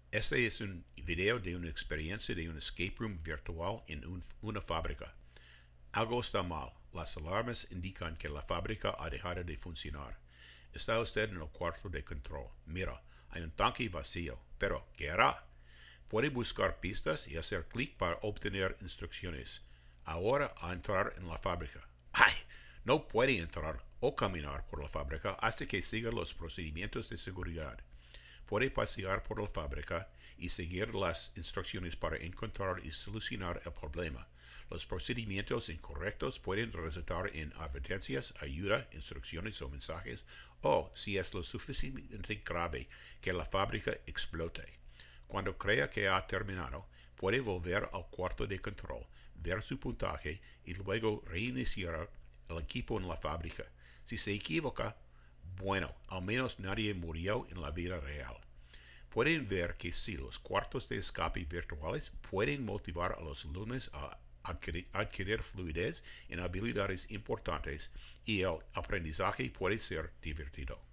Este es un video de una experiencia de un escape room virtual en una fábrica. Algo está mal. Las alarmas indican que la fábrica ha dejado de funcionar. Está usted en el cuarto de control. Mira, hay un tanque vacío. Pero, ¿qué hará? Puede buscar pistas y hacer clic para obtener instrucciones. Ahora a entrar en la fábrica. ¡Ay! No puede entrar o caminar por la fábrica hasta que siga los procedimientos de seguridad. Puede pasear por la fábrica y seguir las instrucciones para encontrar y solucionar el problema. Los procedimientos incorrectos pueden resultar en advertencias, ayuda, instrucciones o mensajes, o, si es lo suficientemente grave, que la fábrica explote. Cuando crea que ha terminado, puede volver al cuarto de control, ver su puntaje y luego reiniciar el equipo en la fábrica. Si se equivoca, bueno, al menos nadie murió en la vida real. Pueden ver que si los cuartos de escape virtuales pueden motivar a los alumnos a adquirir fluidez en habilidades importantes y el aprendizaje puede ser divertido.